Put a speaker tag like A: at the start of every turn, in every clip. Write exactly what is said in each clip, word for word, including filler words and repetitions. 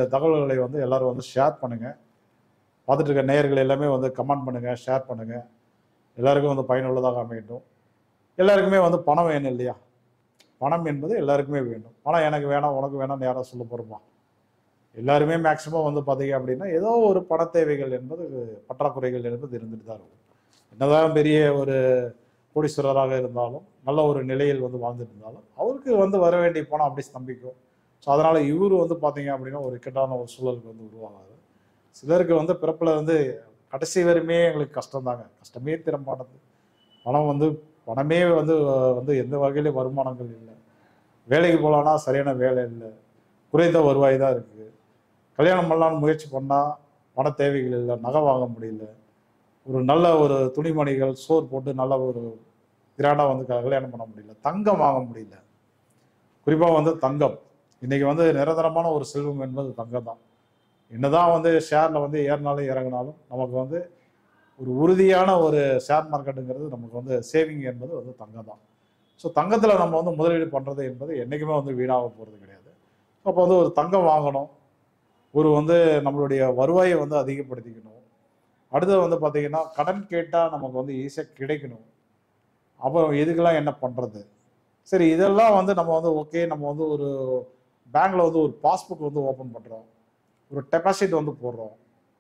A: இந்த தகவல்களை வந்து எல்லாரும் வந்து ஷேர் பண்ணுங்கள். பார்த்துட்டு இருக்க நேயர்கள் எல்லாமே வந்து கமெண்ட் பண்ணுங்கள், ஷேர் பண்ணுங்கள். எல்லாருக்கும் வந்து பயனுள்ளதாக அமையட்டும். எல்லாருக்குமே வந்து பணம் வேணும் இல்லையா? பணம் என்பது எல்லாருக்குமே வேண்டும். பணம் எனக்கு வேணாம், உனக்கு வேணாம்னு யாரும் சொல்ல போகிறோமா? எல்லாருமே மேக்சிமம் வந்து பார்த்தீங்க அப்படின்னா ஏதோ ஒரு பண தேவைகள் என்பது, பற்றாக்குறைகள் என்பது இருந்துட்டு தான் இருக்கும். என்னதான் பெரிய ஒரு கோடீஸ்வரராக இருந்தாலும், நல்ல ஒரு நிலையில் வந்து வாழ்ந்துட்டு இருந்தாலும், அவருக்கு வந்து வர வேண்டிய பணம் அப்படி ஸ்தம்பிக்கும். ஸோ அதனால் இவர் வந்து பார்த்தீங்க அப்படின்னா ஒரு இக்கட்டான ஒரு சூழலுக்கு வந்து உருவாகாது. சிலருக்கு வந்து பிறப்பில் வந்து கடைசி வரையுமே எங்களுக்கு கஷ்டம் தாங்க, கஷ்டமே திறமாட்டது. பணம் வந்து பணமே வந்து வந்து எந்த வகையிலும் வருமானங்கள் இல்லை. வேலைக்கு போகலான்னா சரியான வேலை இல்லை, குறைந்த வருவாய் தான் இருக்குது. கல்யாணம் பண்ணலான்னு முயற்சி பண்ணால் பண தேவைகள் இல்லை, நகை வாங்க முடியல, ஒரு நல்ல ஒரு துணிமணிகள் சோறு போட்டு நல்ல ஒரு கிராண்டாக வந்து கல்யாணம் பண்ண முடியல, தங்கம் வாங்க முடியல. குறிப்பாக வந்து தங்கம் இன்னைக்கு வந்து நிரந்தரமான ஒரு செல்வம் என்பது தங்கம் தான். என்னதான் வந்து ஷேரில் வந்து ஏறினாலும் இறங்கினாலும் நமக்கு வந்து ஒரு உறுதியான ஒரு ஷேர் மார்க்கெட்டுங்கிறது நமக்கு வந்து சேவிங் என்பது வந்து தங்கம் தான். ஸோ தங்கத்தில் நம்ம வந்து முதலீடு பண்ணுறது என்பது என்றைக்குமே வந்து வீணாக போகிறது கிடையாது. அப்போ வந்து ஒரு தங்கம் வாங்கணும், ஒரு வந்து நம்மளுடைய வருவாயை வந்து அதிகப்படுத்திக்கணும். அடுத்தது வந்து பார்த்தீங்கன்னா கடன் கேட்டால் நமக்கு வந்து ஈஸியாக கிடைக்கணும். அப்போ எதுக்கெல்லாம் என்ன பண்ணுறது? சரி, இதெல்லாம் வந்து நம்ம வந்து ஓகே, நம்ம வந்து ஒரு பேங்க்ல வந்து ஒரு பாஸ்புக் வந்து ஓப்பன் பண்ணுறோம், ஒரு டெபாசிட் வந்து போடுறோம்.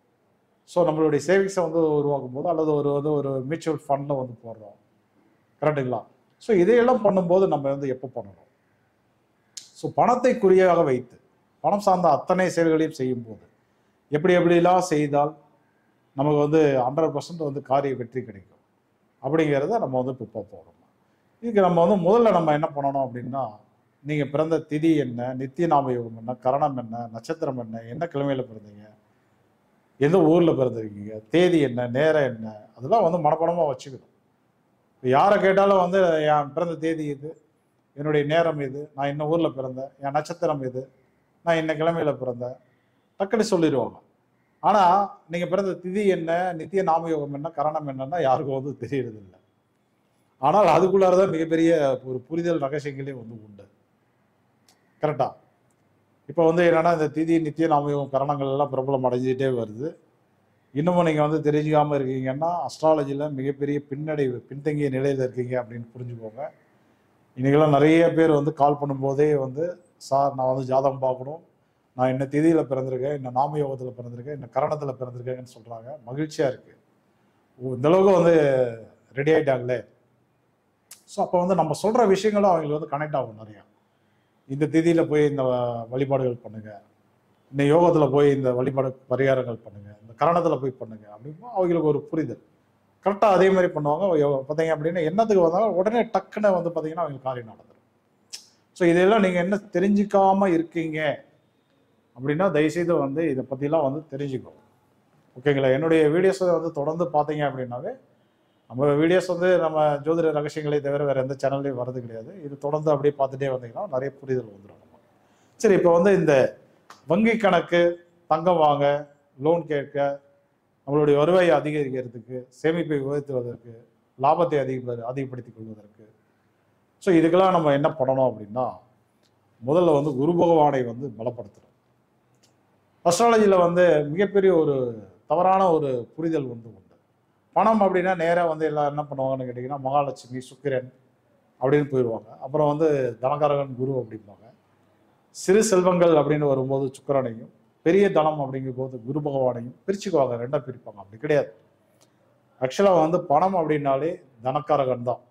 A: ஸோ நம்மளுடைய சேவிங்ஸை வந்து உருவாக்கும் போது அல்லது ஒரு வந்து ஒரு மியூச்சுவல் ஃபண்டில் வந்து போடுறோம், கரெக்டுங்களா? ஸோ இதையெல்லாம் பண்ணும்போது நம்ம வந்து எப்போ பண்ணணும்? ஸோ பணத்தை குறியாக வைத்து பணம் சார்ந்த அத்தனை செயல்களையும் செய்யும்போது எப்படி எப்படிலாம் செய்தால் நமக்கு வந்து ஹண்ட்ரட் பர்சன்ட் வந்து காரிய வெற்றி கிடைக்கும் அப்படிங்கிறத நம்ம வந்து இப்போ போகிறோம். இதுக்கு நம்ம வந்து முதல்ல நம்ம என்ன பண்ணணும் அப்படின்னா, நீங்கள் பிறந்த திதி என்ன, நித்திய நாம யோகம் என்ன, கரணம் என்ன, நட்சத்திரம் என்ன, என்ன கிழமையில் பிறந்தீங்க, எந்த ஊரில் பிறந்திருக்கீங்க, தேதி என்ன, நேரம் என்ன, அதெல்லாம் வந்து மனப்படமாக வச்சுக்கணும். இப்போ யாரை கேட்டாலும் வந்து என் பிறந்த தேதி இது, என்னுடைய நேரம் இது, நான் இன்ன ஊரில் பிறந்தேன், என் நட்சத்திரம் இது, நான் இன்ன கிழமையில் பிறந்தேன், டக்குன்னு சொல்லிடுவாங்க. ஆனால் நீங்கள் பிறந்த திதி என்ன, நித்திய நாமயோகம் என்ன, கரணம் என்னன்னா யாருக்கும் வந்து தெரியறது இல்லை. ஆனால் அதுக்குள்ளாரதான் மிகப்பெரிய ஒரு புரிதல் ரகசியங்களே வந்து உண்டு, கரெக்டா? இப்போ வந்து என்னன்னா இந்த திதி நித்திய நாமயோகம் கரணங்கள் எல்லாம் பிரபலம் அடைஞ்சிட்டே வருது. இன்னமும் நீங்கள் வந்து தெரிஞ்சுக்காமல் இருக்கீங்கன்னா அஸ்ட்ராலஜியில் மிகப்பெரிய பின்னடைவு பின்தங்கிய நிலையில் இருக்கீங்க அப்படின்னு புரிஞ்சுக்கோங்க. இன்றைக்கெல்லாம் நிறைய பேர் வந்து கால் பண்ணும்போதே வந்து, சார் நான் வந்து ஜாதகம் பார்க்கணும், நான் என்ன திதியில் பிறந்திருக்கேன், என்ன நாமயோகத்தில் பிறந்திருக்கேன், என்ன கரணத்தில் பிறந்திருக்கேன்னு சொல்கிறாங்க. மகிழ்ச்சியாக இருக்குது, இந்தளவுக்கு வந்து ரெடி ஆகிட்டாங்களே. ஸோ அப்போ வந்து நம்ம சொல்கிற விஷயங்களும் அவங்களுக்கு வந்து கனெக்ட் ஆகும் நிறையா. இந்த திதியில் போய் இந்த வழிபாடுகள் பண்ணுங்கள், இந்த யோகத்தில் போய் இந்த வழிபாடு பரிகாரங்கள் பண்ணுங்கள், இந்த கரணத்தில் போய் பண்ணுங்கள் அப்படின்னா அவங்களுக்கு ஒரு புரிதல். கரெக்டாக அதே மாதிரி பண்ணுவாங்க. பார்த்தீங்க அப்படின்னா என்னத்துக்கு வந்தாலும் உடனே டக்குன்னு வந்து பார்த்தீங்கன்னா அவங்களுக்கு காரியம் நடந்துடும். ஸோ இதெல்லாம் நீங்கள் என்ன தெரிஞ்சிக்காமல் இருக்கீங்க அப்படின்னா தயவுசெய்து வந்து இதை பற்றிலாம் வந்து தெரிஞ்சுக்கோ, ஓகேங்களா? என்னுடைய வீடியோஸை வந்து தொடர்ந்து பார்த்தீங்க அப்படின்னாவே, நம்ம வீடியோஸ் வந்து நம்ம ஜோதிட ரகசியங்களை தவிர வேறு எந்த சேனல்லையும் வர்றது கிடையாது. இது தொடர்ந்து அப்படியே பார்த்துட்டே வந்தீங்கன்னா நிறைய புரிதல் வந்துடும். சரி, இப்போ வந்து இந்த வங்கி கணக்கு, தங்கம் வாங்க, லோன் கேட்க, நம்மளுடைய வருவாயை அதிகரிக்கிறதுக்கு, சேமிப்பை உயர்த்துவதற்கு, லாபத்தை அதிக அதிகப்படுத்திக் கொள்வதற்கு, ஸோ இதுக்கெல்லாம் நம்ம என்ன பண்ணணும் அப்படின்னா, முதல்ல வந்து குரு பகவானை வந்து பலப்படுத்தணும். அஸ்ட்ராலஜியில் வந்து மிகப்பெரிய ஒரு தவறான ஒரு புரிதல் வந்து உண்டு. பணம் அப்படின்னா நேராக வந்து எல்லாம் என்ன பண்ணுவாங்கன்னு கேட்டிங்கன்னா மகாலட்சுமி, சுக்கிரன் அப்படின்னு போயிடுவாங்க. அப்புறம் வந்து தனகாரகன் குரு அப்படிம்பாங்க. சிறு செல்வங்கள் அப்படின்னு வரும்போது சுக்கிரனையும், பெரிய தனம் அப்படிங்கும் போது குரு பகவானையும் பிரிச்சுக்குவாங்க, ரெண்டாக பிரிப்பாங்க. அப்படி கிடையாது. ஆக்சுவலாக வந்து பணம் அப்படின்னாலே தனக்காரகன் தான்.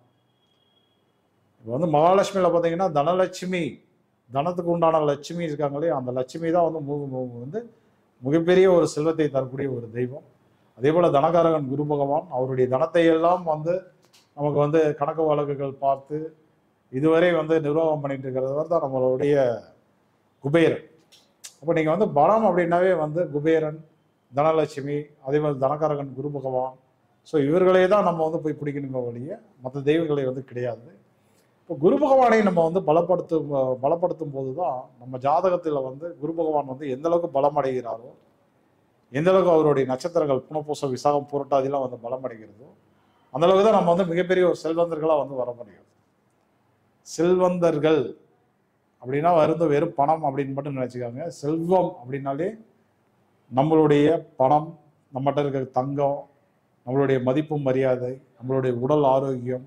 A: இப்போ வந்து மகாலட்சுமியில் பார்த்தீங்கன்னா தனலட்சுமி, தனத்துக்கு உண்டான லட்சுமி இருக்காங்களே, அந்த லட்சுமி தான் வந்து வந்து மிகப்பெரிய ஒரு செல்வத்தை தரக்கூடிய ஒரு தெய்வம். அதே போல் தனகாரகன் குரு பகவான் அவருடைய தனத்தை எல்லாம் வந்து நமக்கு வந்து கணக்கு வழக்குகள் பார்த்து இதுவரை வந்து நிர்வாகம் பண்ணிட்டு இருக்கிறவர் தான் நம்மளுடைய குபேரன். அப்போ நீங்கள் வந்து பலம் அப்படின்னாவே வந்து குபேரன், தனலட்சுமி, அதே மாதிரி தனகாரகன் குரு பகவான், ஸோ இவர்களே தான் நம்ம வந்து போய் பிடிக்கணுங்க வழிய மற்ற தெய்வங்களை வந்து கிடையாது. இப்போ குரு பகவானை நம்ம வந்து பலப்படுத்தும் பலப்படுத்தும் போது தான் நம்ம ஜாதகத்தில் வந்து குரு பகவான் வந்து எந்த அளவுக்கு பலம் அடைகிறாரோ, எந்த அளவுக்கு அவருடைய நட்சத்திரங்கள் புனப்பூச விசாகம் புரட்டாதிலாம் வந்து பலம் அடைகிறதோ அந்த அளவுக்கு தான் நம்ம வந்து மிகப்பெரிய ஒரு செல்வந்தர்களாக வந்து வர முடியும். செல்வந்தர்கள் அப்படின்னா வந்து வெறும் பணம் அப்படின்னு மட்டும் நினச்சிக்காங்க. செல்வம் அப்படின்னாலே நம்மளுடைய பணம், நம்மகிட்ட இருக்கிற தங்கம், நம்மளுடைய மதிப்பு மரியாதை, நம்மளுடைய உடல் ஆரோக்கியம்,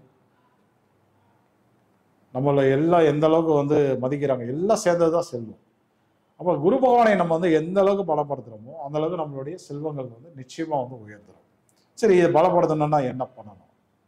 A: நம்மளை எல்லாம் எந்த அளவுக்கு வந்து மதிக்கிறாங்க, எல்லாம் சேர்ந்தது தான் செல்வம். அப்போ குரு பகவானை நம்ம வந்து எந்த அளவுக்கு பலப்படுத்துகிறோமோ அந்த அளவுக்கு நம்மளுடைய செல்வங்கள் வந்து நிச்சயமாக வந்து உயர்ந்துடும். சரி, இதை பலப்படுத்தணும்னா என்ன பண்ணணும்?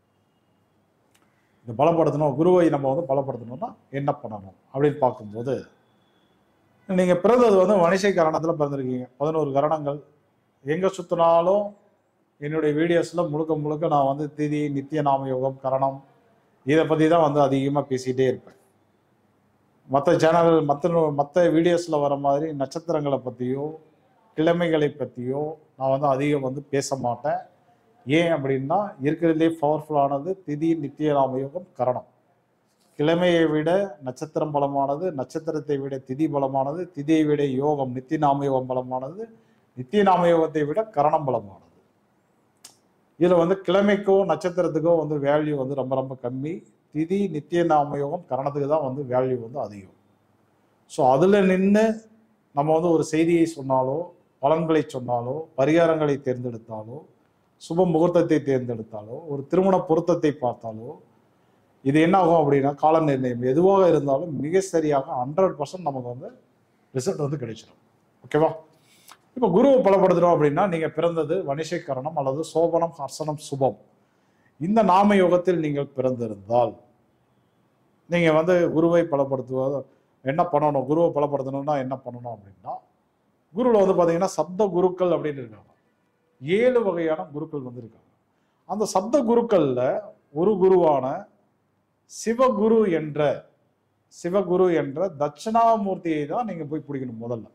A: இதை பலப்படுத்தணும், குருவை நம்ம வந்து பலப்படுத்தணும்னா என்ன பண்ணணும் அப்படின்னு பார்க்கும்போது, நீங்கள் பிறந்தது வந்து வணிசை கரணத்தில் பிறந்திருக்கீங்க. பதினோரு கரணங்கள். எங்கே சுற்றினாலும் என்னுடைய வீடியோஸில் முழுக்க முழுக்க நான் வந்து திதி, நித்திய நாம யோகம், கரணம் இதை பற்றி தான் வந்து அதிகமாக பேசிகிட்டே இருப்பேன். மற்ற சேனல் மற்ற மற்ற வீடியோஸில் வர மாதிரி நட்சத்திரங்களை பற்றியோ கிழமைகளை பற்றியோ நான் வந்து அதிகம் வந்து பேச மாட்டேன். ஏன் அப்படின்னா, இருக்கிறதுலே பவர்ஃபுல்லானது திதி, நித்திய நாம யோகம், கரணம். கிழமையை விட நட்சத்திரம் பலமானது, நட்சத்திரத்தை விட திதி பலமானது, திதியை விட யோகம் நித்திய நாம யோகம் பலமானது, நித்திய நாம யோகத்தை விட கரணம் பலமானது. இதில் வந்து கிழமைக்கோ நட்சத்திரத்துக்கோ வந்து வேல்யூ வந்து ரொம்ப ரொம்ப கம்மி. திதி, நித்திய நாம யோகம், கரணத்துக்கு தான் வந்து வேல்யூ வந்து அதிகம். ஸோ அதில் நின்று நம்ம வந்து ஒரு செய்தியை சொன்னாலோ, பலன்களை சொன்னாலோ, பரிகாரங்களை தேர்ந்தெடுத்தாலோ, சுப முகூர்த்தத்தை தேர்ந்தெடுத்தாலோ, ஒரு திருமண பொருத்தத்தை பார்த்தாலோ, இது என்ன ஆகும் அப்படின்னா, கால நிர்ணயம் எதுவாக இருந்தாலும் மிக சரியாக ஹண்ட்ரட் பர்சன்ட் நமக்கு வந்து ரிசல்ட் வந்து கிடைச்சிடும். ஓகேவா? இப்போ குருவை பலப்படுத்துகிறோம் அப்படின்னா, நீங்கள் பிறந்தது வணிசை கரணம் அல்லது சோபனம், ஹர்சனம், சுபம் இந்த நாம யோகத்தில் நீங்கள் பிறந்திருந்தால் நீங்கள் வந்து குருவை பலப்படுத்துவது என்ன பண்ணணும்? குருவை பலப்படுத்தணும்னா என்ன பண்ணணும் அப்படின்னா, குருவில் வந்து பார்த்தீங்கன்னா சப்த குருக்கள் அப்படின்னு இருக்காங்க. ஏழு வகையான குருக்கள் வந்து இருக்காங்க. அந்த சப்த குருக்கள்ல ஒரு குருவான சிவகுரு என்ற சிவகுரு என்ற தட்சிணாமூர்த்தியை தான் நீங்க போய் பிடிக்கணும். முதல்ல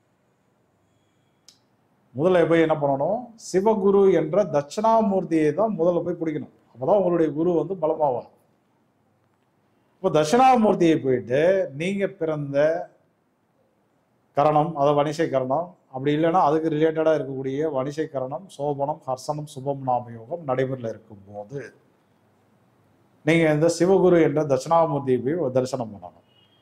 A: முதல்ல போய் என்ன பண்ணணும்? சிவகுரு என்ற தட்சிணாமூர்த்தியை தான் முதல்ல போய் பிடிக்கணும். அப்பதான் உங்களுடைய குரு வந்து பலமாவார். இப்போ தட்சிணாமூர்த்தியை போயிட்டு நீங்க பிறந்த கரணம், அதை வணிசை கரணம், அப்படி இல்லைன்னா அதுக்கு ரிலேட்டடா இருக்கக்கூடிய வணிசை கரணம், சோபனம், ஹர்சனம், சுபம் நாம யோகம் நடைமுறையில் இருக்கும் போது நீங்க இந்த சிவகுரு என்ற தட்சிணாமூர்த்தியை போய் தரிசனம் பண்ணணும்.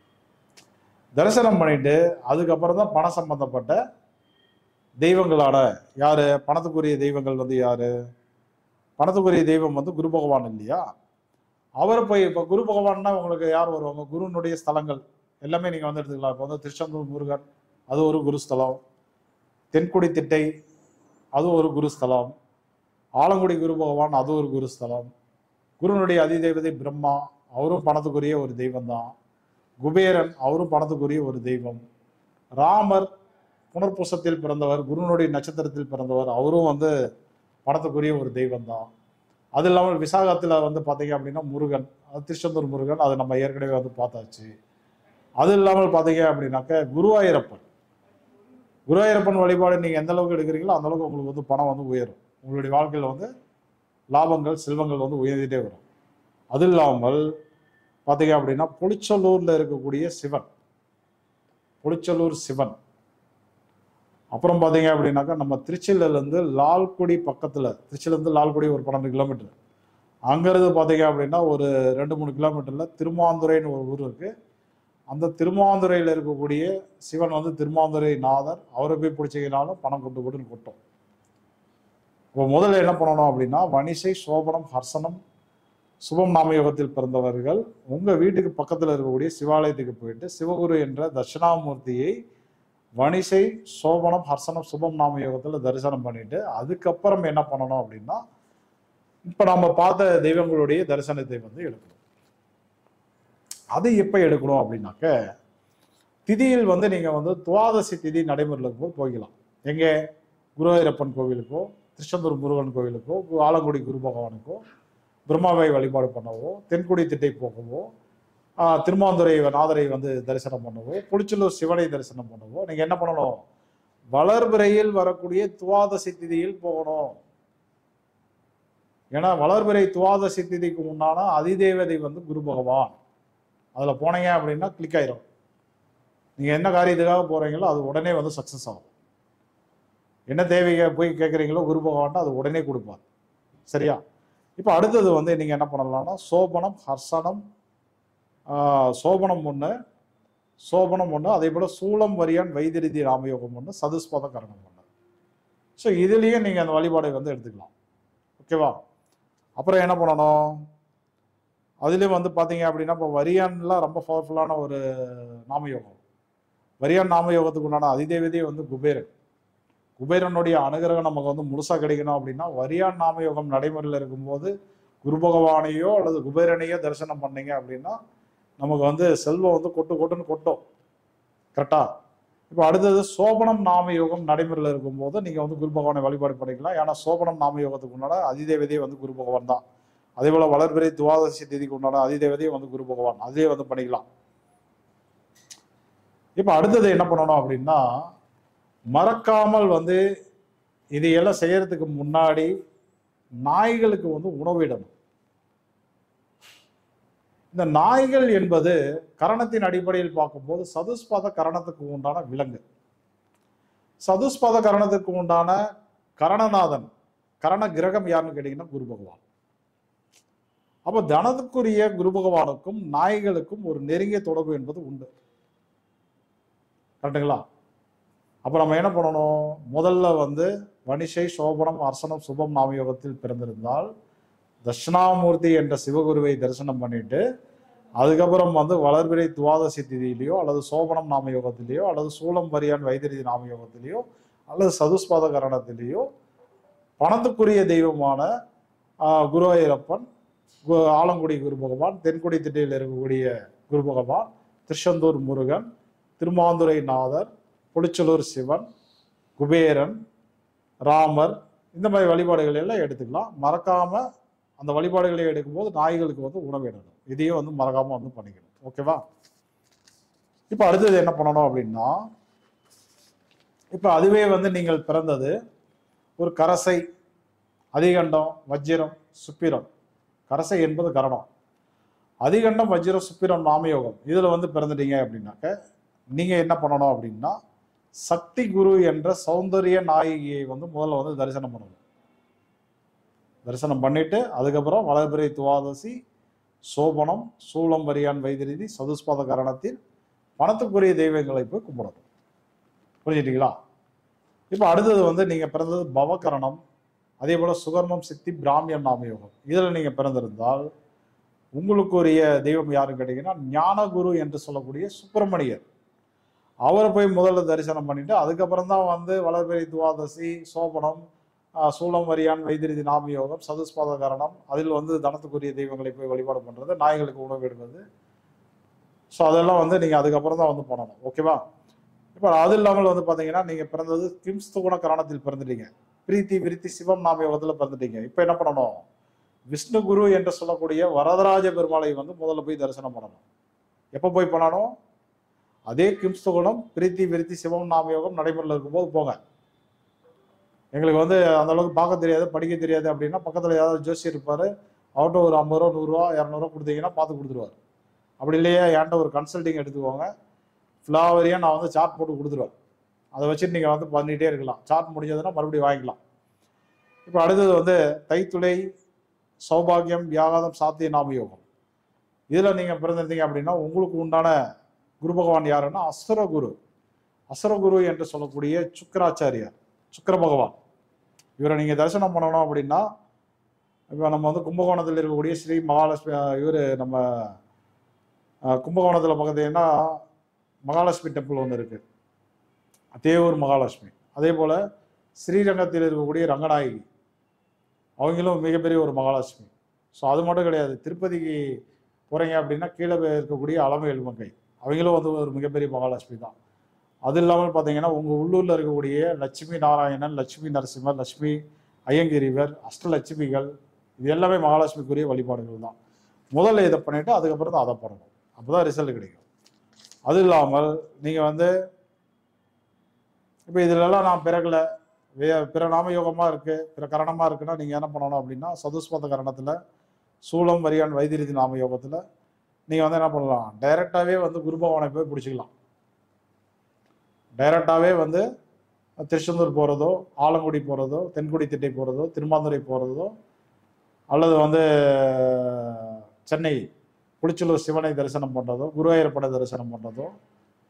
A: தரிசனம் பண்ணிட்டு அதுக்கப்புறம் தான் பண சம்பந்தப்பட்ட தெய்வங்களான யாரு, பணத்துக்குரிய தெய்வங்கள் வந்து யாரு, பணத்துக்குரிய தெய்வம் வந்து குரு பகவான் இல்லையா? அவரை போய் இப்போ குரு பகவான்னா உங்களுக்கு யார் வருவாங்க? குருனுடைய ஸ்தலங்கள் எல்லாமே நீங்க வந்து எடுத்துக்கலாம். இப்போ வந்து திருச்செந்தூர் முருகன் அது ஒரு குருஸ்தலம், தென்குடி திட்டை அது ஒரு குருஸ்தலம், ஆலங்குடி குரு பகவான் அது ஒரு குருஸ்தலம், குருனுடைய அதிதேவதை பிரம்மா அவரும் பணத்துக்குரிய ஒரு தெய்வம் தான், குபேரன் அவரும் பணத்துக்குரிய ஒரு தெய்வம், ராமர் புனர்பூசத்தில் பிறந்தவர், குருனுடைய நட்சத்திரத்தில் பிறந்தவர், அவரும் வந்து பணத்துக்குரிய ஒரு தெய்வம் தான். அது இல்லாமல் விசாகத்தில் வந்து பார்த்தீங்க அப்படின்னா முருகன், அது திருச்செந்தூர் முருகன், அது நம்ம ஏற்கனவே வந்து பார்த்தாச்சு. அது இல்லாமல் பார்த்தீங்க அப்படின்னாக்க குருவாயூரப்பன், குருவாயூரப்பன் வழிபாடு நீங்கள் எந்த அளவுக்கு எடுக்கிறீங்களோ அந்த அளவுக்கு உங்களுக்கு வந்து பணம் வந்து உயரும். உங்களுடைய வாழ்க்கையில் வந்து லாபங்கள், செல்வங்கள் வந்து உயர்ந்துகிட்டே வரும். அது இல்லாமல் பார்த்தீங்க அப்படின்னா புளிச்சலூரில் இருக்கக்கூடிய சிவன், புளிச்சலூர் சிவன். அப்புறம் பார்த்தீங்க அப்படின்னாக்கா நம்ம திருச்சியிலேருந்து லால்குடி பக்கத்தில், திருச்சியிலேருந்து லால்குடி ஒரு பன்னெண்டு கிலோமீட்டர், அங்கேருந்து பார்த்தீங்க அப்படின்னா ஒரு ரெண்டு மூணு கிலோமீட்டரில் திருமாந்துரைன்னு ஒரு ஊர் இருக்குது. அந்த திருமாந்துரையில் இருக்கக்கூடிய சிவன் வந்து திருமாந்துரை நாதர், அவரை போய் பிடிச்சிங்கனாலும் பணம் கொண்டு கொண்டு கொட்டும். இப்போ முதல்ல என்ன பண்ணணும் அப்படின்னா, வணிசை, சோபனம், ஹர்சனம், சுபம் நாமயோகத்தில் பிறந்தவர்கள் உங்கள் வீட்டுக்கு பக்கத்தில் இருக்கக்கூடிய சிவாலயத்துக்கு போயிட்டு சிவகுரு என்ற தட்சிணாமூர்த்தியை வணிசை, சோபனம், ஹர்சனம், சுபம் நாம யோகத்தில் தரிசனம் பண்ணிட்டு அதுக்கப்புறம் என்ன பண்ணணும் அப்படின்னா, இப்போ நம்ம பார்த்த தெய்வங்களுடைய தரிசனத்தை வந்து எடுக்கணும். அது எப்போ எடுக்கணும் அப்படின்னாக்க, திதியில் வந்து நீங்கள் வந்து துவாதசி திதி நடைமுறையில் போய் போய்க்கலாம். எங்கே? குருவாயூரப்பன் கோவிலுக்கோ, திருச்செந்தூர் முருகன் கோவிலுக்கோ, ஆலங்குடி குரு பகவானுக்கோ, பிரம்மாவை வழிபாடு பண்ணவோ, தென்குடி திட்டை போகவோ, திருமாந்துரை நாதரை வந்து தரிசனம் பண்ணவோ, புளிச்சலூர் சிவனை தரிசனம் பண்ணவோ, நீங்கள் என்ன பண்ணணும்? வளர்பிறையில் வரக்கூடிய துவாதசி திதியில் போகணும். ஏன்னா வளர்பிறை துவாதசி திதிக்கு முன்னான அதிதேவதை வந்து குரு பகவான். அதில் போனீங்க அப்படின்னா கிளிக் ஆயிரும். நீங்கள் என்ன காரியத்துக்காக போகிறீங்களோ அது உடனே வந்து சக்ஸஸ் ஆகும். என்ன தேவையை போய் கேட்குறீங்களோ குரு பகவான்ட்டு அது உடனே கொடுப்பார். சரியா? இப்போ அடுத்தது வந்து நீங்கள் என்ன பண்ணலாம்னா, சோபனம், ஹர்சனம், சோபனம் ஒன்று, சோபனம் ஒன்று, அதே போல் சூலம் வரியான் வைத்திருதி ராமயோகம் ஒன்று, சதுஸ்பத கரணம் ஒன்று. ஸோ இதுலேயே நீங்கள் அந்த வழிபாடை வந்து எடுத்துக்கலாம். ஓகேவா? அப்புறம் என்ன பண்ணணும், அதுலேயும் வந்து பார்த்தீங்க அப்படின்னா இப்போ வரியான்லாம் ரொம்ப பவர்ஃபுல்லான ஒரு நாமயோகம். வரியான் நாமயோகத்துக்கு உண்டான அதிதேவதையே வந்து குபேரன். குபேரனுடைய அனுகிரகம் நமக்கு வந்து முழுசாக கிடைக்கணும் அப்படின்னா வரியான் நாமயோகம் நடைமுறையில் இருக்கும்போது குரு பகவானையோ அல்லது குபேரனையோ தரிசனம் பண்ணீங்க அப்படின்னா நமக்கு வந்து செல்வம் வந்து கொட்டு கொட்டுன்னு கொட்டும். கரெக்டா? இப்போ அடுத்தது சோபனம் நாமயோகம் நடைமுறையில் இருக்கும்போது நீங்கள் வந்து குரு பகவானை வழிபாடு பண்ணிக்கலாம். ஏன்னா சோபனம் நாமயோகத்துக்கு உண்டான அதிதேவதையே வந்து குரு பகவான் தான். அதே போல் வளர்பிறை துவாதசி தேதிக்கு உண்டான அதிதேவதையே வந்து குரு பகவான், அதே வந்து பண்ணிக்கலாம். இப்போ அடுத்தது என்ன பண்ணணும் அப்படின்னா, மறக்காமல் வந்து இதையெல்லாம் செய்யறதுக்கு முன்னாடி நாய்களுக்கு வந்து உணவிடணும். இந்த நாய்கள் என்பது கரணத்தின் அடிப்படையில் பார்க்கும்போது சதுஸ்பாத கரணத்துக்கு உண்டான விலங்கு. சதுஸ்பாத கரணத்துக்கு உண்டான கரணநாதன், கரண கிரகம் யாருன்னு கேட்டீங்கன்னா குரு பகவான். அப்போ தனத்துக்குரிய குரு பகவானுக்கும் நாய்களுக்கும் ஒரு நெருங்கிய தொடர்பு என்பது உண்டு. கரெக்டுங்களா? அப்போ நம்ம என்ன பண்ணணும், முதல்ல வந்து வனிஷை சோபனம் அர்சனம் சுபம் நாமயோகத்தில் பிறந்திருந்தால் தட்சிணாமூர்த்தி என்ற சிவகுருவை தரிசனம் பண்ணிட்டு அதுக்கப்புறம் வந்து வளர்பிறை துவாதசி திதியிலையோ அல்லது சோபனம் நாமயோகத்திலேயோ அல்லது சூலம் வரியான் வைத்திருதி நாமயோகத்திலேயோ அல்லது சதுஸ்பாத கரணத்திலேயோ பணத்துக்குரிய தெய்வமான குருவாயூரப்பன், ஆலங்குடி குரு பகவான், தென்குடி திட்டையில் இருக்கக்கூடிய குரு பகவான், திருச்செந்தூர் முருகன், திருமாந்துரை நாதர், புளிச்சலூர் சிவன், குபேரன், ராமர், இந்த மாதிரி வழிபாடுகள் எல்லாம் எடுத்துக்கலாம். மறக்காம அந்த வழிபாடுகளை எடுக்கும்போது நாய்களுக்கு வந்து உணவிடணும். இதையும் வந்து மறக்காம வந்து பண்ணிக்கணும். ஓகேவா? இப்போ அடுத்தது என்ன பண்ணணும் அப்படின்னா, இப்போ அதுவே வந்து நீங்கள் பிறந்தது ஒரு கரசை, அதிகண்டம், வஜ்ரம், சுப்பிரம். கரசை என்பது கரணம். அதிகண்டம், வஜ்ரம், சுப்பிரம் நாமயோகம் இதில் வந்து பிறந்துட்டீங்க அப்படின்னாக்க நீங்கள் என்ன பண்ணணும் அப்படின்னா, சக்தி குரு என்ற சௌந்தரிய நாயகியை வந்து முதல்ல வந்து தரிசனம் பண்ணணும். தரிசனம் பண்ணிட்டு அதுக்கப்புறம் வளர்பிறை துவாதசி, சோபனம், சூலம் வரியான் வைத்திருதி, சதுஸ்பாத கரணத்தில் பணத்துக்குரிய தெய்வங்களை போய் கும்பிடணும். புரிஞ்சுட்டீங்களா? இப்போ அடுத்தது வந்து நீங்கள் பிறந்தது பவகரணம், அதே போல் சுகர்மம், சித்தி, பிராமியன் நாமயோகம் இதில் நீங்கள் பிறந்திருந்தால் உங்களுக்குரிய தெய்வம் யாருன்னு கேட்டீங்கன்னா ஞானகுரு என்று சொல்லக்கூடிய சுப்பிரமணியர். அவரை போய் முதல்ல தரிசனம் பண்ணிட்டு அதுக்கப்புறம் தான் வந்து வளர்பிறை துவாதசி, சோபனம், சூலம் வரியான் வைத்திருதி நாமயோகம், சதுஸ்பாத கரணம் அதில் வந்து தனத்துக்குரிய தெய்வங்களை போய் வழிபாடு பண்ணுறது, நாய்களுக்கு உணவு எடுக்கிறது. ஸோ அதெல்லாம் வந்து நீங்கள் அதுக்கப்புறம் தான் வந்து பண்ணணும். ஓகேவா? இப்போ அது இல்லாமல் வந்து பார்த்தீங்கன்னா நீங்கள் பிறந்தது கிம்ஸ்துகுண கரணத்தில் பிறந்துட்டீங்க, பிரீத்தி விருத்தி சிவம் நாமயோகத்தில் பிறந்துட்டீங்க. இப்போ என்ன பண்ணணும், விஷ்ணு குரு என்று சொல்லக்கூடிய வரதராஜ பெருமாளை வந்து முதல்ல போய் தரிசனம் பண்ணணும். எப்போ போய் பண்ணணும், அதே கிம்ஸ்துகுணம் பிரீத்தி விருத்தி சிவம் நாமயோகம் நடைமுறையில் இருக்கும்போது போங்க. எங்களுக்கு வந்து அந்த அளவுக்கு பார்க்க தெரியாது, படிக்க தெரியாது அப்படின்னா பக்கத்தில் ஏதாவது ஜோசியர் இருப்பார், அவர்கிட்ட ஒரு ஐம்பது ரூபா நூறுரூவா இரநூறுவா கொடுத்தீங்கன்னா பார்த்து கொடுத்துருவார். அப்படி இல்லையா என்கிட்ட ஒரு கன்சல்டிங் எடுத்துக்கோங்க, ஃப்ளாவரியாக நான் வந்து சார்ட் போட்டு கொடுத்துருவேன். அதை வச்சுட்டு நீங்கள் வந்து பண்ணிகிட்டே இருக்கலாம். சார்ட் முடிஞ்சதுன்னா மறுபடியும் வாங்கிக்கலாம். இப்போ அடுத்தது வந்து தைத்துளை, சௌபாகியம், வியாகாதம், சாத்திய நாமயோகம் இதில் நீங்கள் பிறந்திருந்தீங்க அப்படின்னா உங்களுக்கு உண்டான குரு பகவான் யாருன்னா அசுரகுரு. அசுரகுரு என்று சொல்லக்கூடிய சுக்கராச்சாரியார், சுக்கர பகவான். இவரை நீங்கள் தரிசனம் பண்ணணும் அப்படின்னா இப்போ நம்ம வந்து கும்பகோணத்தில் இருக்கக்கூடிய ஸ்ரீ மகாலட்சுமி, இவர் நம்ம கும்பகோணத்தில் பார்த்தீங்கன்னா மகாலட்சுமி டெம்பிள் ஒன்று இருக்குது, தேவூர் மகாலட்சுமி. அதே போல் ஸ்ரீரங்கத்தில் இருக்கக்கூடிய ரங்கநாயகி, அவங்களும் மிகப்பெரிய ஒரு மகாலட்சுமி. ஸோ அது மட்டும் கிடையாது, திருப்பதிக்கு போகிறீங்க அப்படின்னா கீழே இருக்கக்கூடிய அலமையல் மங்கை, அவங்களும் வந்து ஒரு மிகப்பெரிய மகாலட்சுமி தான். அது இல்லாமல் பார்த்தீங்கன்னா உங்கள் உள்ளூரில் இருக்கக்கூடிய லட்சுமி நாராயணன், லட்சுமி நரசிம்மர், லட்சுமி ஐயங்கிரிவர், அஷ்டலட்சுமிகள் இது எல்லாமே மகாலட்சுமிக்குரிய வழிபாடுகள் தான். முதல்ல இதை பண்ணிவிட்டு அதுக்கப்புறம் தான் அதை பண்ணணும். அப்போ தான் ரிசல்ட் கிடைக்கும். அது இல்லாமல் நீங்கள் வந்து இப்போ இதிலெல்லாம் நான் பிறகலை, வே பிற நாமயோகமாக இருக்குது, பிற கரணமாக இருக்குன்னா நீங்கள் என்ன பண்ணணும் அப்படின்னா சதுஸ்பாத கரணத்தில் சூலம் வரியான் வைத்திருதி நாமயோகத்தில் நீங்கள் வந்து என்ன பண்ணலாம், டைரெக்டாகவே வந்து குரு பகவானை போய் பிடிச்சிக்கலாம். டைரெக்டாகவே வந்து திருச்செந்தூர் போகிறதோ, ஆலங்குடி போகிறதோ, தென்குடி திட்டை போகிறதோ, திருமாந்துரை போகிறதோ, அல்லது வந்து சென்னை புளிச்சலூர் சிவனை தரிசனம் பண்ணுறதோ, குருவாயூரப்பனை தரிசனம் பண்ணுறதோ,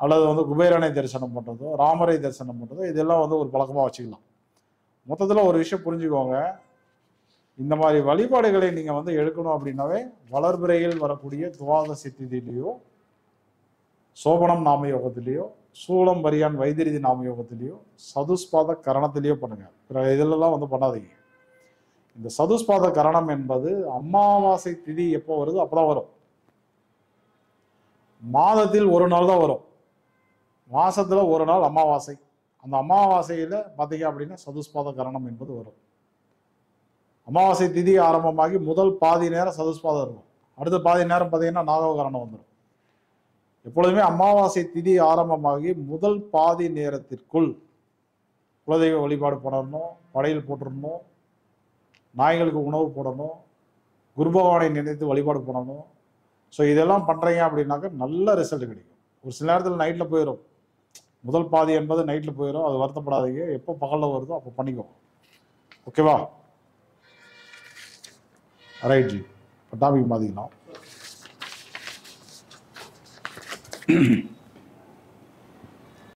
A: அல்லது வந்து குபேரனை தரிசனம் பண்ணுறதோ, ராமரை தரிசனம் பண்ணுறதோ, இதெல்லாம் வந்து ஒரு பழக்கமாக வச்சுக்கலாம். மொத்தத்தில் ஒரு விஷயம் புரிஞ்சுக்கோங்க, இந்த மாதிரி வழிபாடுகளை நீங்கள் வந்து எடுக்கணும் அப்படின்னாவே வளர்பிறையில் வரக்கூடிய துவாதசி திதியிலையோ, சோபனம் நாம யோகத்திலேயோ, சூளம் வரியான் வைத்திரிதி நாம யோகத்திலேயோ, சதுஸ்பாத கரணத்திலேயோ பண்ணுங்க. இதெல்லாம் வந்து பண்ணாதீங்க. இந்த சதுஸ்பாத கரணம் என்பது அமாவாசை திதி எப்போ வருது அப்பதான் வரும். மாதத்தில் ஒரு நாள் தான் வரும். மாசத்துல ஒரு நாள் அமாவாசை. அந்த அமாவாசையில பார்த்தீங்க அப்படின்னா சதுஸ்பாத கரணம் என்பது வரும். அமாவாசை திதி ஆரம்பமாகி முதல் பாதி நேரம் சதுஸ்பாதம் இருக்கும். அடுத்த பாதி நேரம் பார்த்தீங்கன்னா நாகவகரணம் வந்துடும். எப்பொழுதுமே அமாவாசை திதி ஆரம்பமாகி முதல் பாதி நேரத்திற்குள் குலதெய்வ வழிபாடு பண்ணணும், படையில் போட்டுடணும், நாய்களுக்கு உணவு போடணும், குரு பகவானை நினைத்து வழிபாடு பண்ணணும். ஸோ இதெல்லாம் பண்ணுறீங்க அப்படின்னாக்க நல்ல ரிசல்ட் கிடைக்கும். ஒரு சில நேரத்தில் நைட்டில் போயிடும். முதல் பாதி என்பது நைட்டில் போயிடும். அது வருத்தப்படாதீங்க. எப்போ பகலில் வருதோ அப்போ பண்ணிக்கோங்க. ஓகேவா? Right G. இப்போ டாபிக் மாற்றிக்கலாம்.